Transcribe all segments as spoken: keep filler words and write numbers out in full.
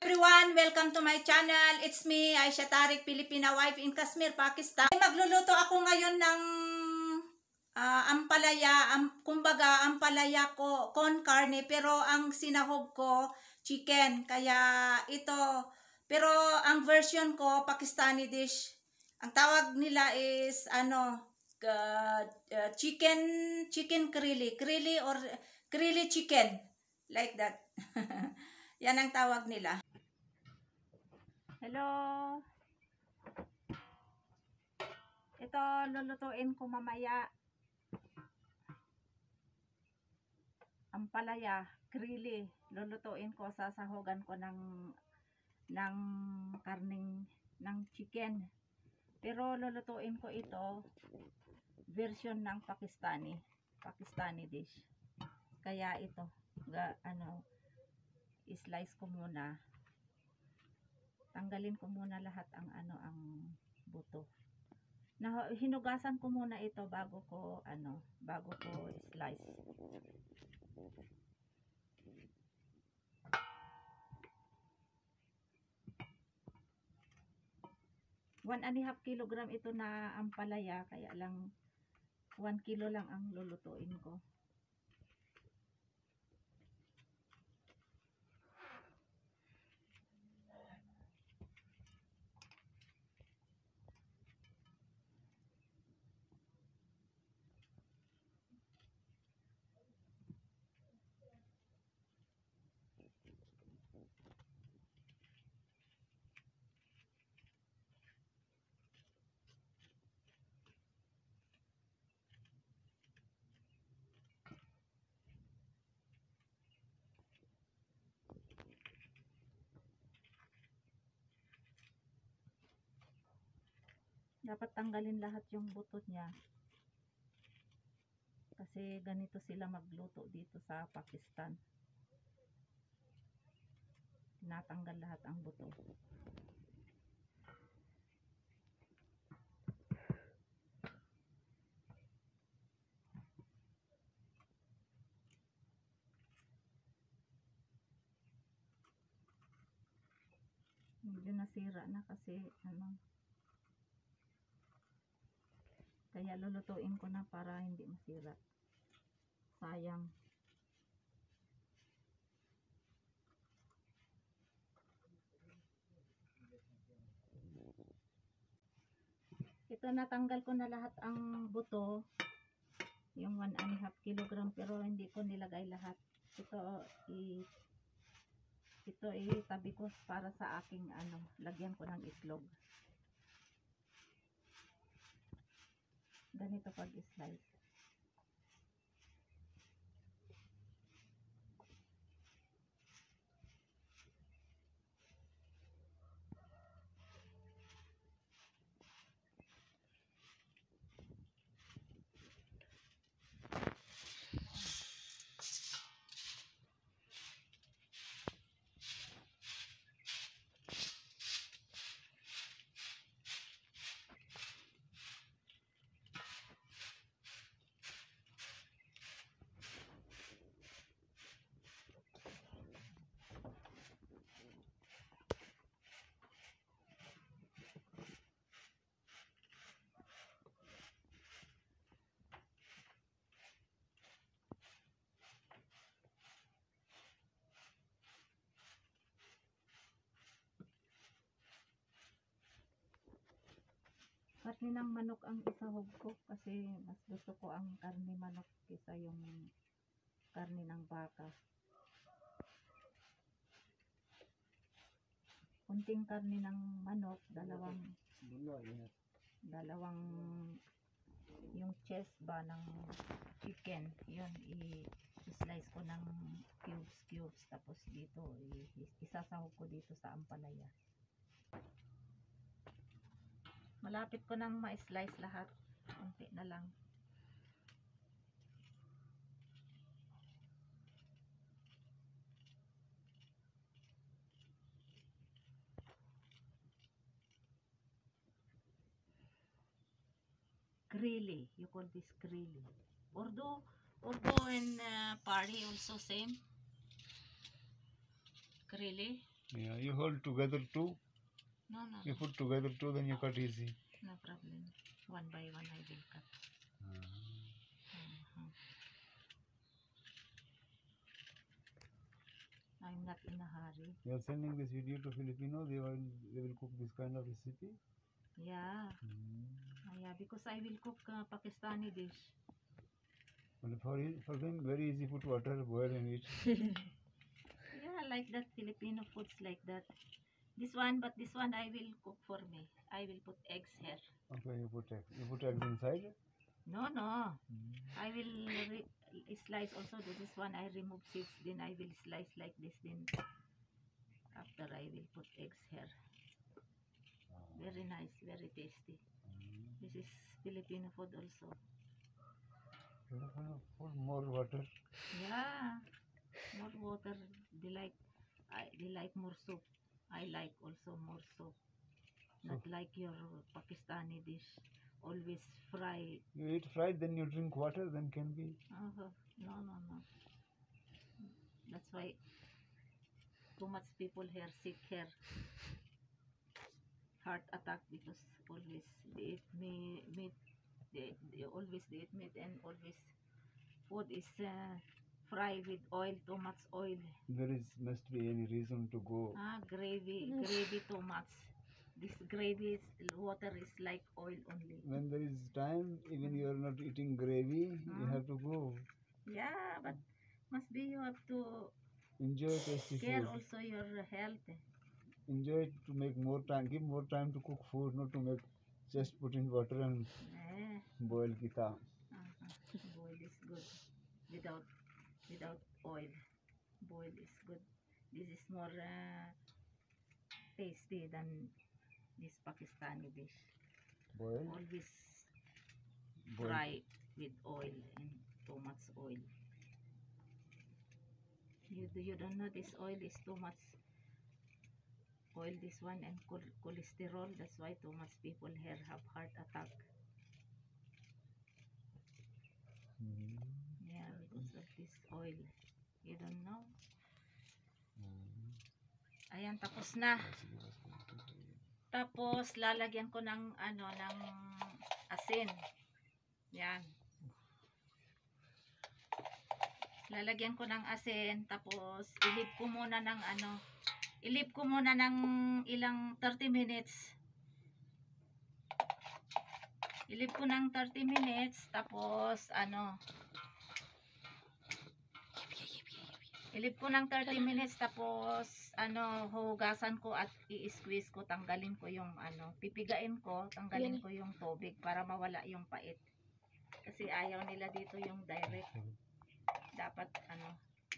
everyone! Welcome to my channel. It's me, Aisha Tariq, Filipina wife in Kashmir, Pakistan. Magluluto ako ngayon ng uh, ampalaya, um, kumbaga ampalaya ko, con carne, pero ang sinahog ko, chicken. Kaya ito, pero ang version ko, Pakistani dish. Ang tawag nila is, ano, uh, uh, chicken, chicken curry, curry or curry chicken. Like that. Yan ang tawag nila. Hello. Ito lulutuin ko mamaya. Ampalaya, krili. Lulutuin ko, sasahogan ko ng ng karning ng chicken. Pero lulutuin ko ito version ng Pakistani, Pakistani dish. Kaya ito, ga, ano, i-slice ko muna. Tanggalin ko muna lahat ang ano ang buto. Na hinugasan ko muna ito bago ko ano, bago ko slice. One and a half kilogram ito na ampalaya, kaya lang one kilo lang ang lulutuin ko. Dapat tanggalin lahat yung buto niya. Kasi ganito sila magluto dito sa Pakistan. Tinatanggal lahat ang buto. Medyo nasira na kasi ano, kaya lulutuin ko na para hindi masira. Sayang. Ito, natanggal ko na lahat ang buto. Yung one and a half kilogram, pero hindi ko nilagay lahat. Ito i ito itabi ko para sa aking ano, lagyan ko ng itlog. Ganito pag slice. Karne ng manok ang isahog ko kasi mas gusto ko ang karne manok kaysa yung karne ng baka. Kunting karne ng manok, dalawang dalawang yung chest ba ng chicken, yun i-slice ko ng cubes cubes, tapos dito isasahog ko dito sa ampalaya. Malapit ko nang ma-slice lahat. Kunti na lang. Grilly. You call this grilly. Urdu, Urdu and uh, Pari also same. Grilly. Yeah, you hold together too. No, no, You put together too, then you cut easy. no problem. One by one I will cut. Ah. Mhm. I'm not in a hurry. You are sending this video to Filipino. They will they will cook this kind of recipe. Yeah, Mm. Ah, yeah, because I will cook uh, Pakistani dish. But for his- for them, very easy. Put water, boil, and eat. Yeah, like that Filipino foods like that. This one, but this one I will cook for me. I will put eggs here. Okay, you put eggs. You put eggs inside. No, no. Mm. I will re- slice also do this one. I remove seeds. Then I will slice like this. Then after I will put eggs here. Very nice, very tasty. Mm. This is Filipino food also. Put more water. Yeah, more water. They like, I they like more soup. I like also more soup. Not like your Pakistani dish. Always fry. You eat fried, then you drink water, then can be. Uh, no, no, no. That's why too much people here sick here. Heart attack because always they eat me meat. They, they always they eat meat and always food is uh, fry with oil, too much oil. There is must be any reason to go. Ah, gravy, gravy too much. This gravy is, water is like oil only. When there is time, even you are not eating gravy, you Mm. have to go. Yeah, but must be you have to Enjoy tasty care food. also your health. Enjoy it to make more time. Give more time to cook food, not to make just put in water and Eh, boil kita. uh-huh. Boil is good without without oil. Boil is good. This is more uh, tasty than this Pakistani dish. Boil. Always Boil. fry with oil and too much oil. You do you don't know this oil is too much oil, this one, and chol cholesterol. That's why too much people here have heart attack. Mm. Yeah, because of this oil. You don't know. Mm. Ayan, tapos na. Tapos lalagyan ko ng ano ng asin. Yan. Lalagyan ko ng asin, tapos ilib ko muna ng ano, ilib ko muna ng ilang thirty minutes. Ilib ko ng thirty minutes, tapos ano, ilib ko ng thirty minutes, tapos ano, hugasan ko at i-squeeze ko, tanggalin ko yung ano, pipigain ko, tanggalin ko yung tubig para mawala yung pait. Kasi ayaw nila dito yung direct. Dapat ano,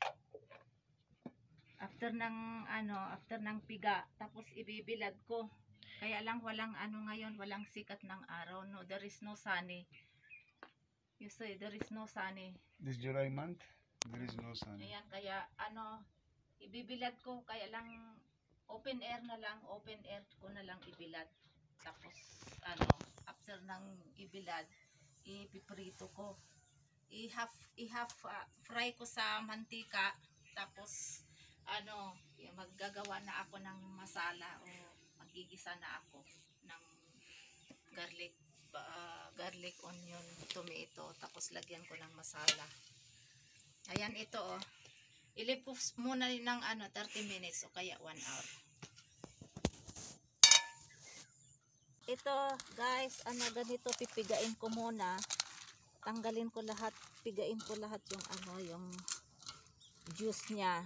after ng ano, after ng piga, tapos ibibilad ko. Kaya lang walang ano ngayon, walang sikat ng araw. No, there is no sunny. You say there is no sunny. This July month, there is no sun. Ayan, kaya ano, ibibilad ko, kaya lang open air na lang, open air ko na lang ibilad. Tapos ano, after ng ibilad, ipiprito ko. I-half i-half uh, fry ko sa mantika, tapos ano, maggagawa na ako ng masala o magigisa na ako ng garlic uh, garlic, onion, tomato, tapos lagyan ko ng masala. Ayan, ito oh. Ilip ko muna ng ano thirty minutes o kaya one hour. Ito guys, ano, ganito pipigain ko muna. Tanggalin ko lahat, pigain ko lahat yung ano, yung juice niya.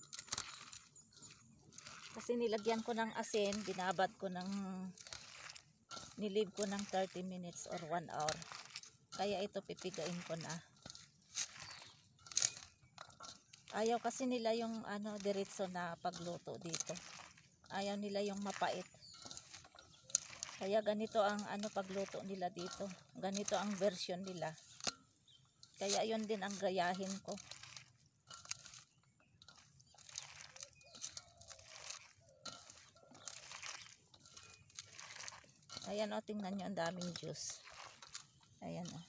Kasi nilagyan ko ng asin, binabad ko ng nilib ko ng thirty minutes or one hour. Kaya ito pipigain ko na. Ayaw kasi nila yung ano diretso na pagluto dito. Ayaw nila yung mapait. Kaya ganito ang ano pagluto nila dito. Ganito ang version nila. Kaya yun din ang gayahin ko. Ayan o, tingnan nyo, ang daming juice. Ayan o.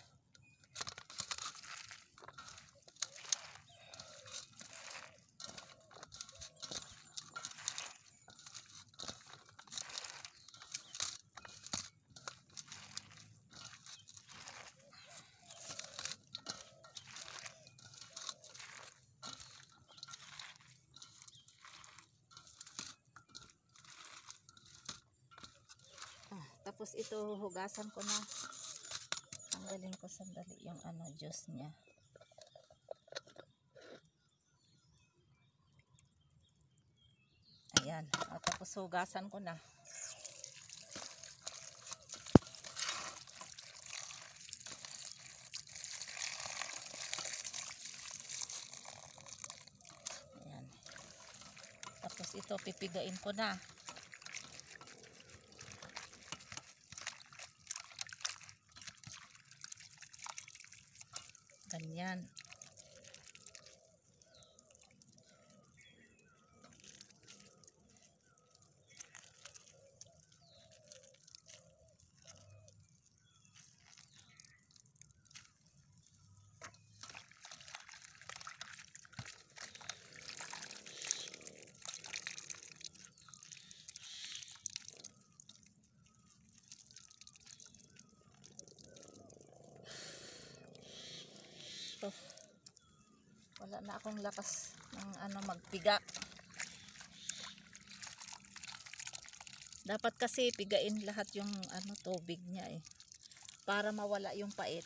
Tapos ito hugasan ko na. Tanggalin ko sandali yung ano juice niya. Ayan. O, tapos hugasan ko na. Ayan. Tapos ito pipigain ko na. Ganyan. Ito. Wala na akong lakas ng ano magpiga. Dapat kasi pigain lahat yung ano tubig niya eh. Para mawala yung pait.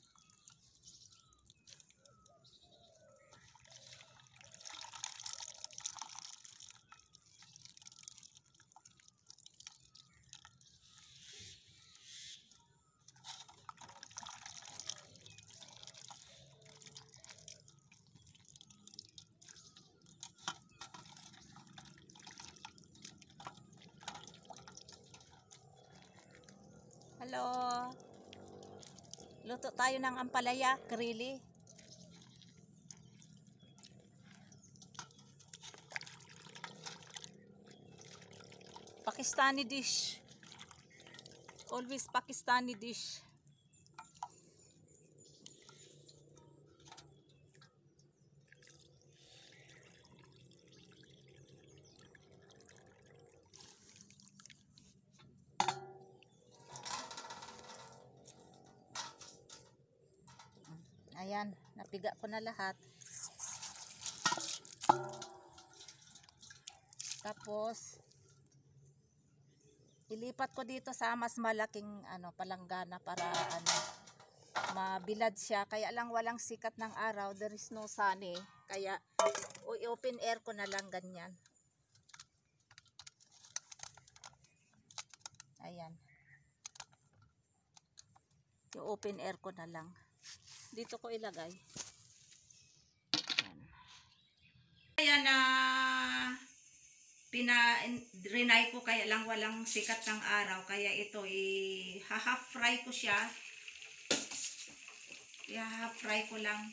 Hello. Luto tayo ng ampalaya, krili. Pakistani dish. Always Pakistani dish. Ayan, napiga ko na lahat. Tapos ilipat ko dito sa mas malaking ano palanggana para ano mabilad siya. Kaya lang walang sikat ng araw, there is no sun eh. Kaya i-open air ko na lang ganyan. Ayan. I-open air ko na lang. Dito ko ilagay. Ayan. Ayan na pina-drenay ko kaya lang walang sikat ng araw. Kaya ito i-half fry ko siya. I-half fry ko lang.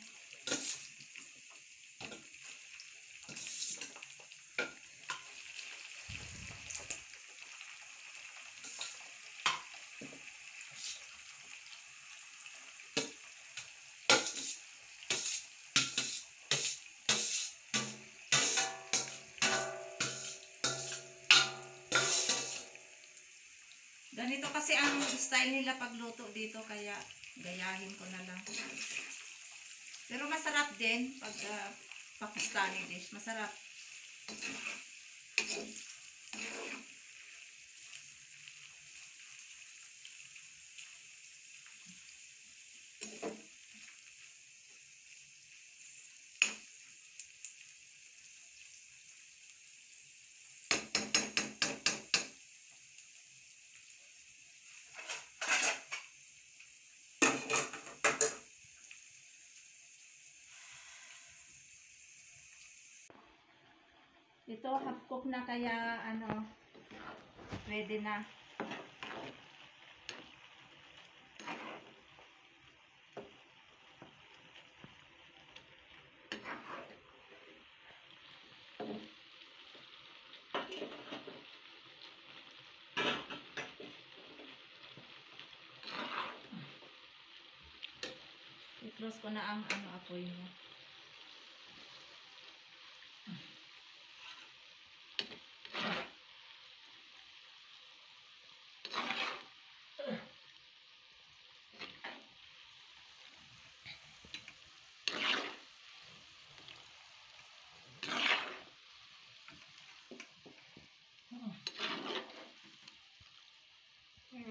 Ganito kasi ang style nila pagluto dito kaya gayahin ko na lang. Pero masarap din pag uh, Pakistani dish. Masarap. Ito half cook na kaya ano pwede na. I-close ko na ang ano apoy niya.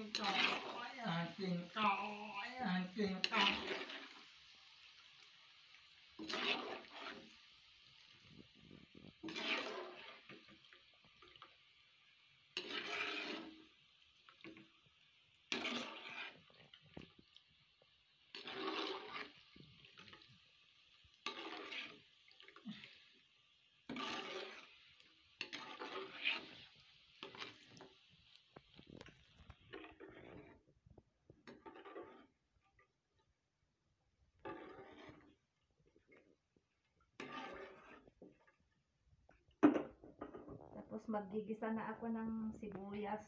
Tapos magigisa na ako ng sibuyas.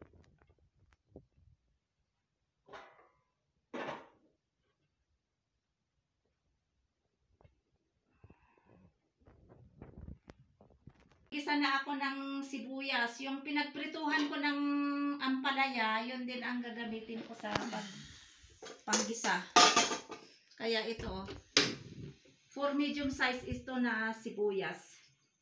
Gisa na ako ng sibuyas. Yung pinagprituhan ko ng ampalaya, yun din ang gagamitin ko sa pag panggisa. Kaya ito, for medium size ito na sibuyas.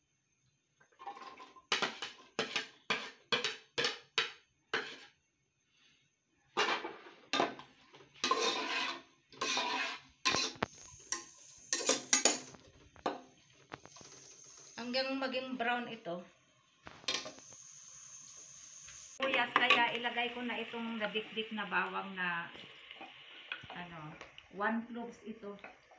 Hanggang maging brown ito. Sibuyas, kaya ilagay ko na itong nabik-bik na bawang na ano, one cloves ito.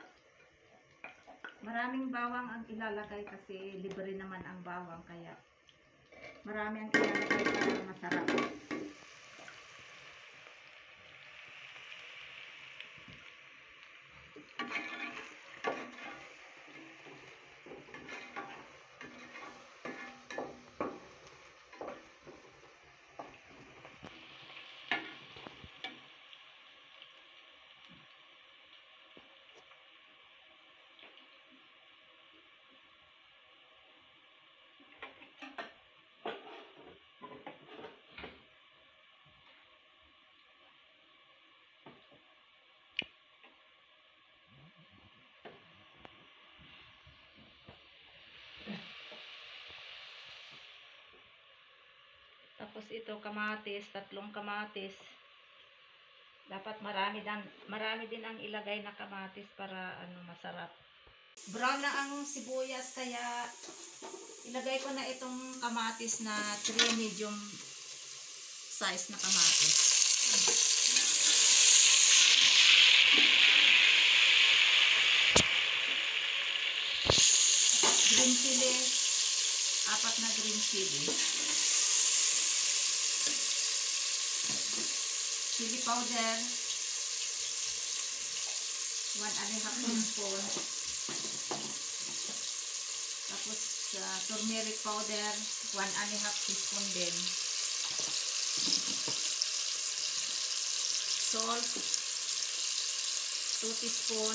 Maraming bawang ang ilalagay kasi libre naman ang bawang, kaya marami ang ilalagay para masarap. Tapos ito kamatis, tatlong kamatis. Dapat marami din, marami din ang ilagay na kamatis para ano masarap. Brown na ang sibuyas, kaya ilagay ko na itong kamatis na three medium size na kamatis. Green chili, apat na green chili. Chili powder, one and a half teaspoon. Tapos uh, turmeric powder, one and a half teaspoon din. Salt, two teaspoon.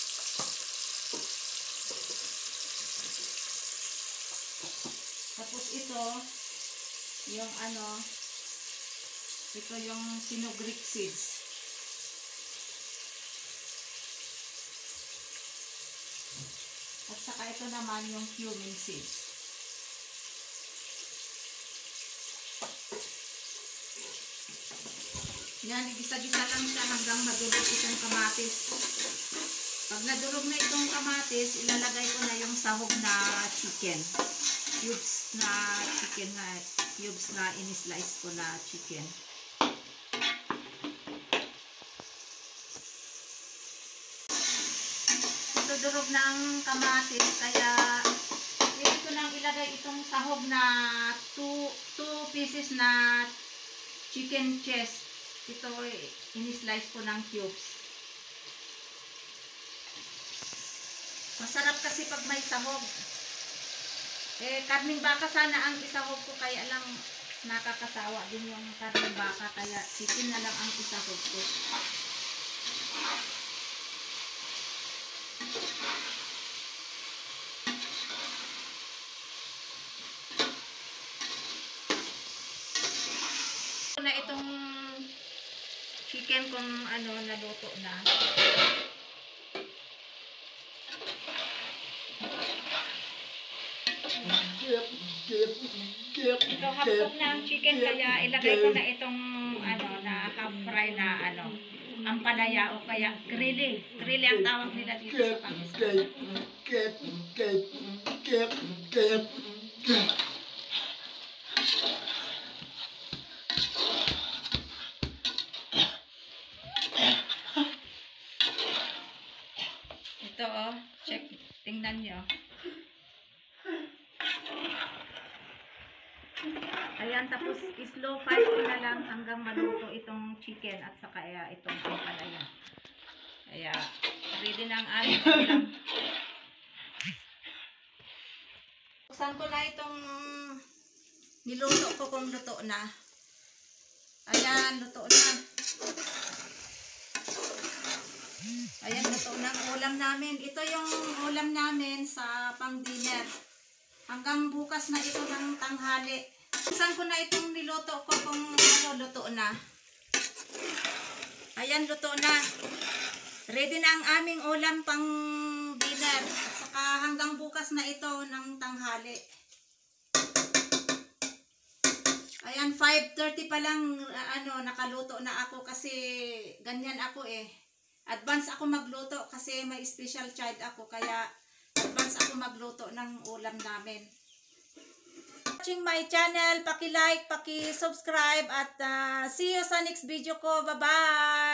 Tapos ito, yung ano, ito yung sinugric seeds. At saka ito naman yung cumin seeds. Yan, igisa-gisa lang siya hanggang madurog itong kamatis. Pag nadurog na itong kamatis, ilalagay ko na yung sahog na chicken. Cubes na chicken na, cubes na in-slice ko na chicken. Durog na ang kamatis, kaya pwede ko nang ilagay itong sahog na two pieces na chicken chest. Ito in-slice ko ng cubes. Masarap kasi pag may sahog. Eh, karning baka sana ang isahog ko, kaya lang nakakasawa din yung karning baka, kaya chicken na lang ang isahog ko. Na itong chicken kung ano naluto na. Ito hapon na ang chicken, kaya ilagay ko na itong ano na fry na ano, ampalaya o kaya grilly. Grilly ang tawag nila dito sa Pakistan. Ito oh, check. Tingnan nyo. Ayan, tapos slow fire ko na lang hanggang maluto itong chicken at saka uh, itong ampalaya. Kaya, ready na ang aming ulam. Buksan ko na itong niluto ko kung luto na. Ayan, luto na. Ayan, luto na ang ulam namin. Ito yung ulam namin sa pang-dinner. Hanggang bukas na ito ng tanghali. Buksan ko na itong niluto ko kung ano, luto na. Ayan, luto na. Ready na ang aming ulam pang dinner. At saka hanggang bukas na ito ng tanghali. Ayan, five thirty pa lang ano, nakaluto na ako kasi ganyan ako eh. Advance ako magluto kasi may special child ako kaya advance ako magluto ng ulam namin. Watching my channel, paki-like, paki-subscribe at uh, see you sa next video ko. Bye-bye!